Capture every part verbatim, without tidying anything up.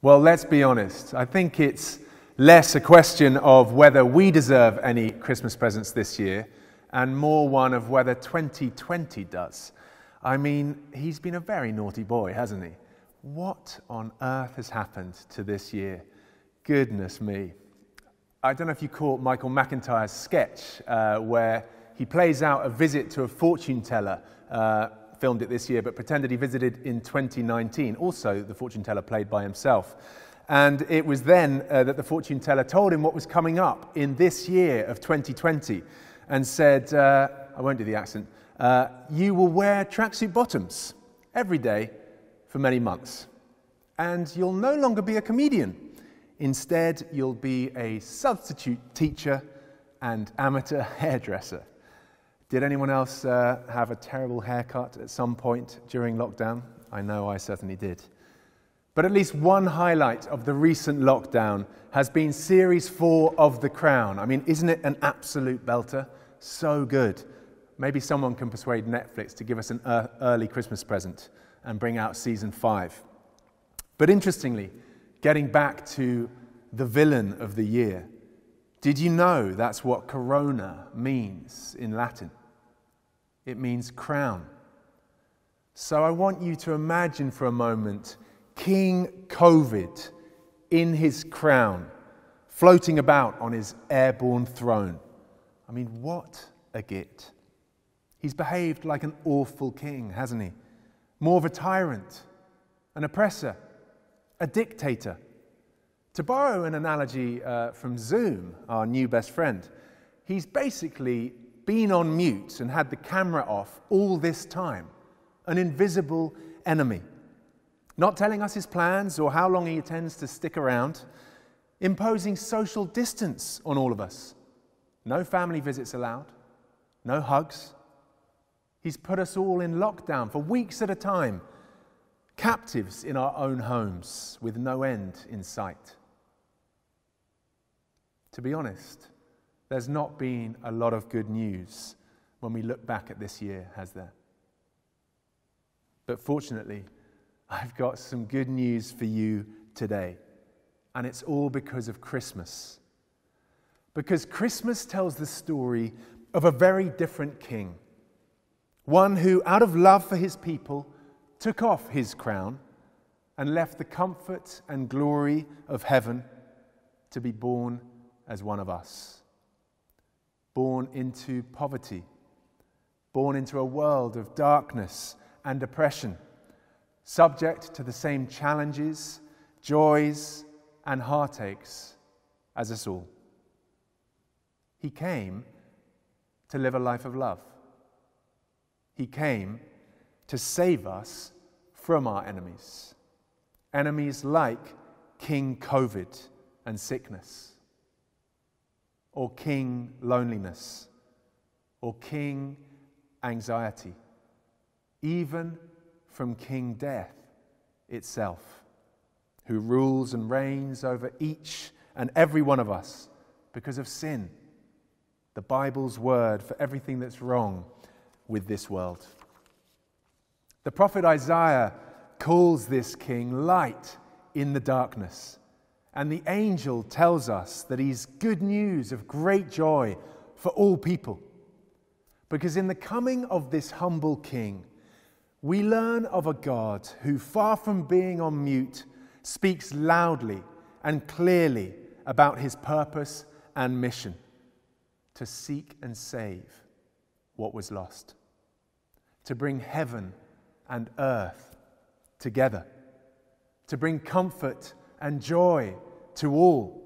Well, let's be honest. I think it's less a question of whether we deserve any Christmas presents this year and more one of whether twenty twenty does. I mean, he's been a very naughty boy, hasn't he? What on earth has happened to this year? Goodness me. I don't know if you caught Michael McIntyre's sketch uh, where he plays out a visit to a fortune teller, uh, filmed it this year, but pretended he visited in twenty nineteen. Also, the fortune teller played by himself. And it was then uh, that the fortune teller told him what was coming up in this year of twenty twenty and said, uh, I won't do the accent, uh, you will wear tracksuit bottoms every day for many months. And you'll no longer be a comedian. Instead, you'll be a substitute teacher and amateur hairdresser. Did anyone else uh, have a terrible haircut at some point during lockdown? I know I certainly did. But at least one highlight of the recent lockdown has been Series four of The Crown. I mean, isn't it an absolute belter? So good. Maybe someone can persuade Netflix to give us an early Christmas present and bring out Season five. But interestingly, getting back to the villain of the year, did you know that's what corona means in Latin? It means crown. So I want you to imagine for a moment King COVID in his crown, floating about on his airborne throne. I mean, what a git. He's behaved like an awful king, hasn't he? More of a tyrant, an oppressor, a dictator. To borrow an analogy uh, from Zoom, our new best friend, he's basically been on mute and had the camera off all this time, an invisible enemy, not telling us his plans or how long he intends to stick around, imposing social distance on all of us. No family visits allowed, no hugs. He's put us all in lockdown for weeks at a time, captives in our own homes with no end in sight. To be honest, there's not been a lot of good news when we look back at this year, has there? But fortunately, I've got some good news for you today, and it's all because of Christmas. Because Christmas tells the story of a very different king, one who, out of love for his people, took off his crown and left the comfort and glory of heaven to be born as one of us. Born into poverty, born into a world of darkness and oppression, subject to the same challenges, joys, and heartaches as us all. He came to live a life of love. He came to save us from our enemies, enemies like King COVID and sickness, or King loneliness, or King anxiety, even from King death itself, who rules and reigns over each and every one of us because of sin, the Bible's word for everything that's wrong with this world. The prophet Isaiah calls this king light in the darkness, and the angel tells us that he's good news of great joy for all people. Because in the coming of this humble king, we learn of a God who, far from being on mute, speaks loudly and clearly about his purpose and mission: to seek and save what was lost, to bring heaven and earth together, to bring comfort and joy to all.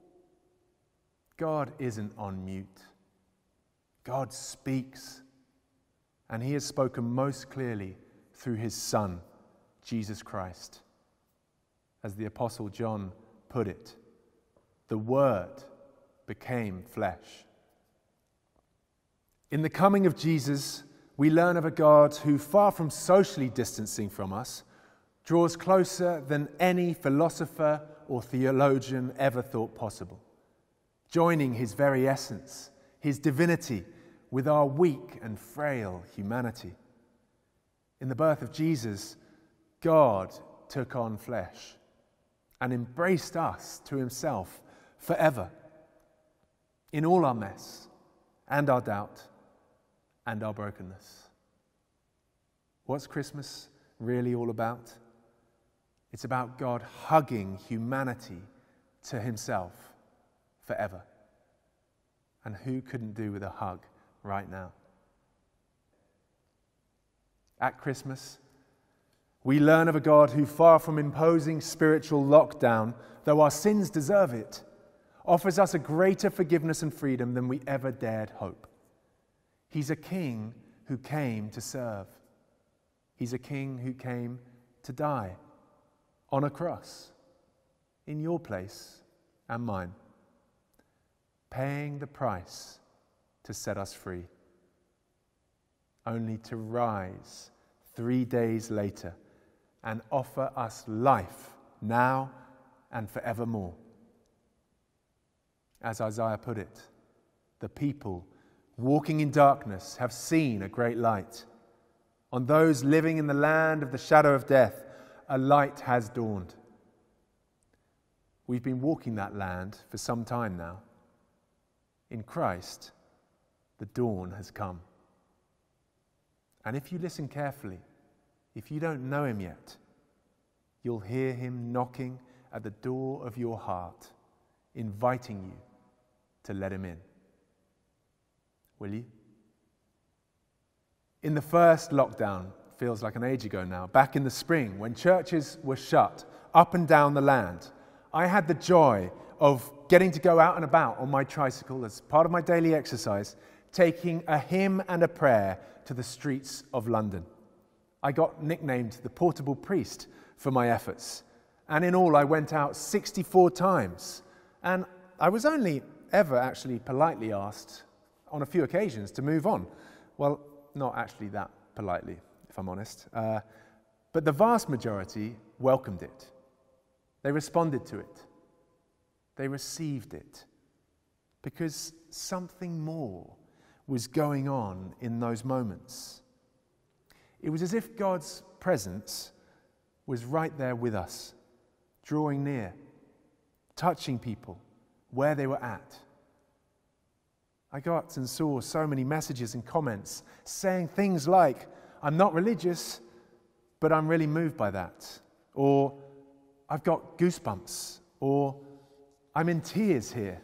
God isn't on mute. God speaks, and he has spoken most clearly through his Son, Jesus Christ. As the Apostle John put it, the Word became flesh. In the coming of Jesus, we learn of a God who, far from socially distancing from us, draws closer than any philosopher or theologian ever thought possible, joining his very essence, his divinity, with our weak and frail humanity. In the birth of Jesus, God took on flesh, and embraced us to himself forever, in all our mess and our doubt and our brokenness. What's Christmas really all about? It's about God hugging humanity to himself forever. And who couldn't do with a hug right now? At Christmas, we learn of a God who, far from imposing spiritual lockdown, though our sins deserve it, offers us a greater forgiveness and freedom than we ever dared hope. He's a king who came to serve. He's a king who came to die on a cross, in your place and mine, paying the price to set us free, only to rise three days later and offer us life now and forevermore. As Isaiah put it, the people walking in darkness have seen a great light. On those living in the land of the shadow of death, a light has dawned. We've been walking that land for some time now. In Christ, the dawn has come. And if you listen carefully, if you don't know him yet, you'll hear him knocking at the door of your heart, inviting you to let him in. Will you? In the first lockdown, feels like an age ago now, back in the spring, when churches were shut up and down the land, I had the joy of getting to go out and about on my tricycle as part of my daily exercise, taking a hymn and a prayer to the streets of London. I got nicknamed the portable priest for my efforts. And in all, I went out sixty-four times. And I was only ever actually politely asked on a few occasions to move on. Well, not actually that politely, if I'm honest. Uh, but the vast majority welcomed it. They responded to it. They received it. Because something more was going on in those moments. It was as if God's presence was right there with us, drawing near, touching people where they were at. I got and saw so many messages and comments saying things like, "I'm not religious, but I'm really moved by that." Or, "I've got goosebumps." Or, "I'm in tears here."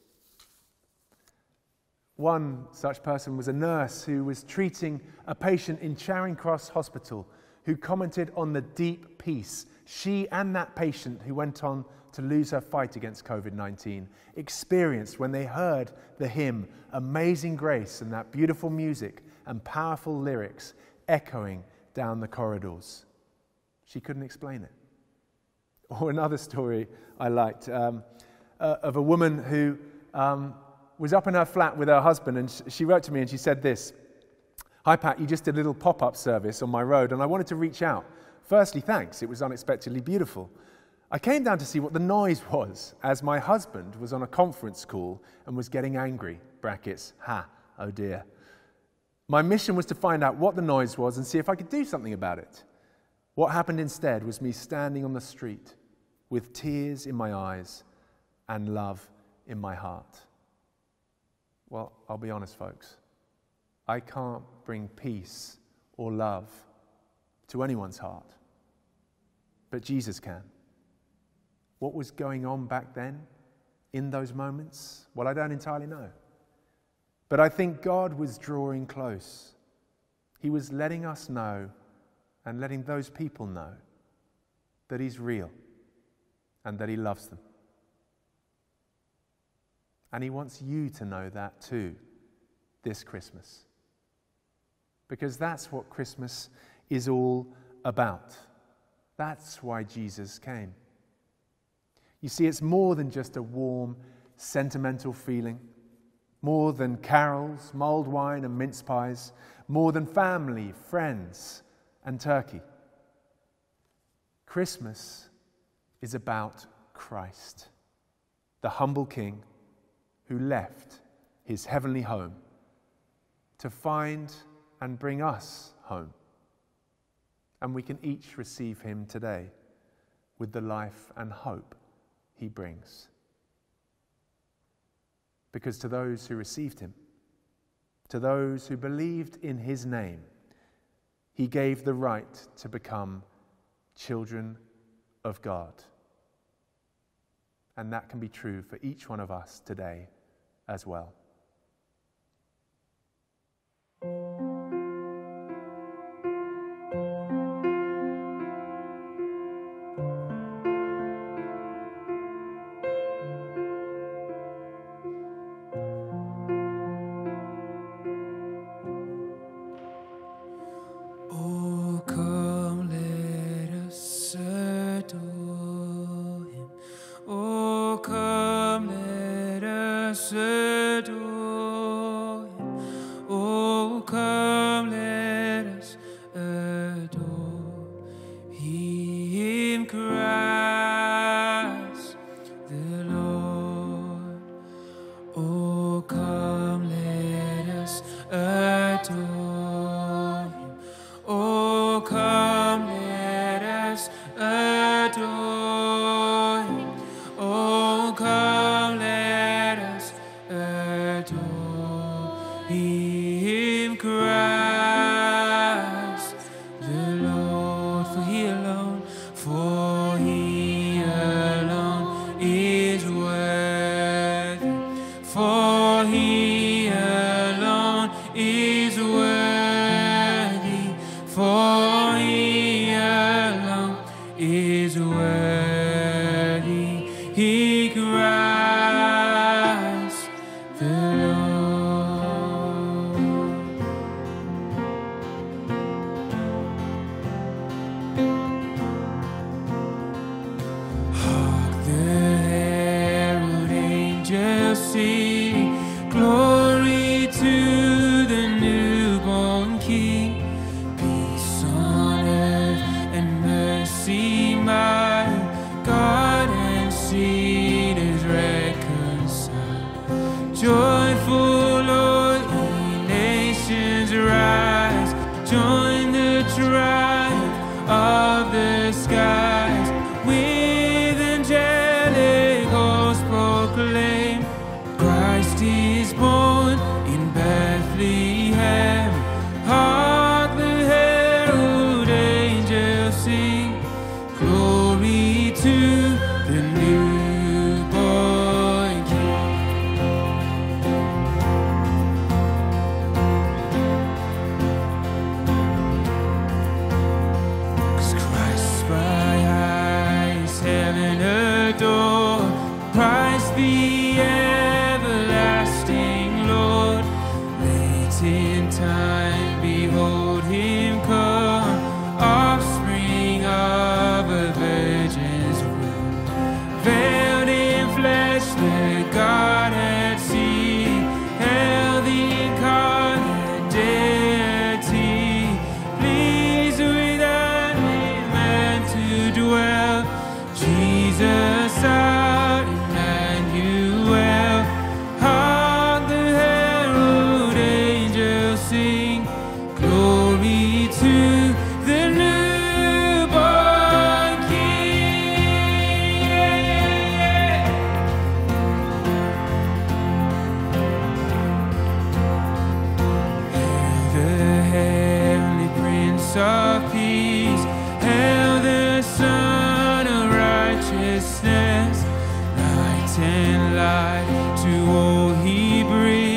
One such person was a nurse who was treating a patient in Charing Cross Hospital who commented on the deep peace she and that patient, who went on to lose her fight against covid nineteen, experienced when they heard the hymn Amazing Grace and that beautiful music and powerful lyrics echoing down the corridors. She couldn't explain it. Or another story I liked um, uh, of a woman who um, was up in her flat with her husband, and sh- she wrote to me and she said this: "Hi Pat, you just did a little pop-up service on my road and I wanted to reach out. Firstly, thanks, it was unexpectedly beautiful. I came down to see what the noise was, as my husband was on a conference call and was getting angry, brackets, ha, oh dear. My mission was to find out what the noise was and see if I could do something about it. What happened instead was me standing on the street with tears in my eyes and love in my heart." Well, I'll be honest, folks. I can't bring peace or love to anyone's heart, but Jesus can. What was going on back then in those moments? Well, I don't entirely know. But I think God was drawing close. He was letting us know and letting those people know that he's real and that he loves them. And he wants you to know that too this Christmas. Because that's what Christmas is all about. That's why Jesus came. You see, it's more than just a warm, sentimental feeling, more than carols, mulled wine and mince pies, more than family, friends, and turkey. Christmas is about Christ, the humble King who left his heavenly home to find and bring us home. And we can each receive him today with the life and hope he brings. Because to those who received him, to those who believed in his name, he gave the right to become children of God. And that can be true for each one of us today as well. And light to all he brings.